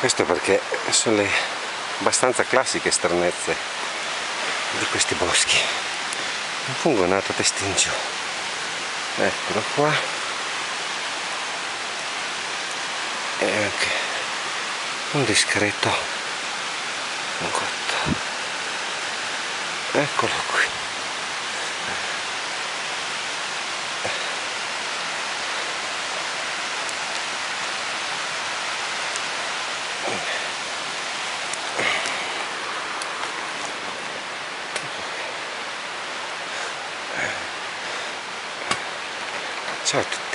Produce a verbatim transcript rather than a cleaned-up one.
Questo perché sono le abbastanza classiche stranezze di questi boschi. Un fungo è nato a testa in giù, eccolo qua, e anche un discreto fungotto, eccolo qui. Ciao a tutti.